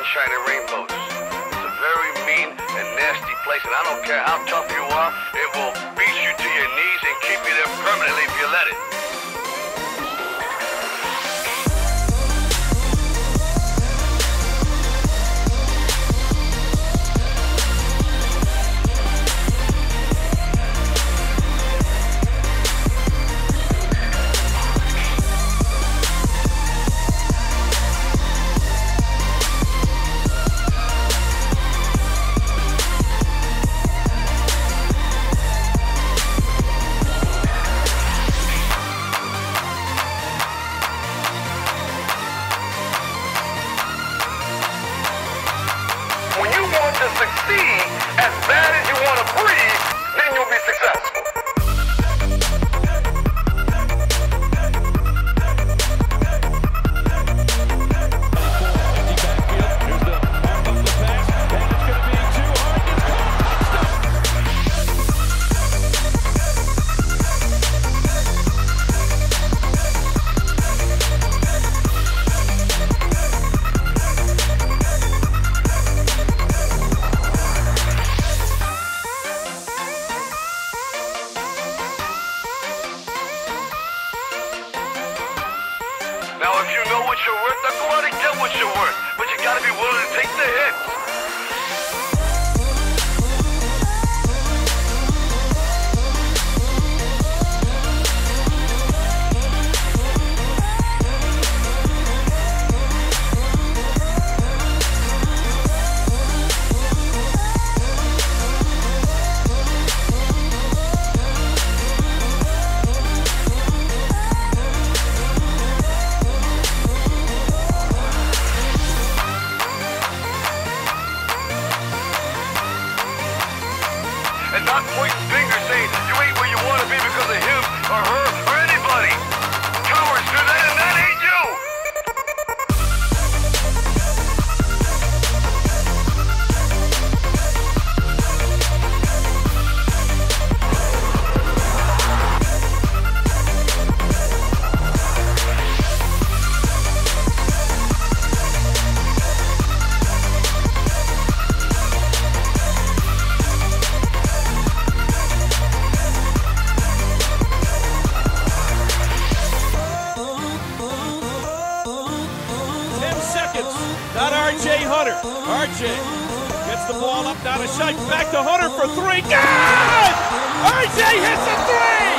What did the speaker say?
sunshine and rainbows. It's a very mean and nasty place, and I don't care how tough you are, it will beat you to your knees and keep you there permanently if you let it. To succeed as bad as you want to breathe, then you'll be successful. Now, if you know what you're worth, then go out and get what you're worth. But you gotta be willing to take the hits. And not pointing fingers saying you ain't where you want to be because of him or her or anybody. Cowards do that, and that ain't you. Not R.J. Hunter. R.J. gets the ball up, down a shot, back to Hunter for three. Good! R.J. hits a three!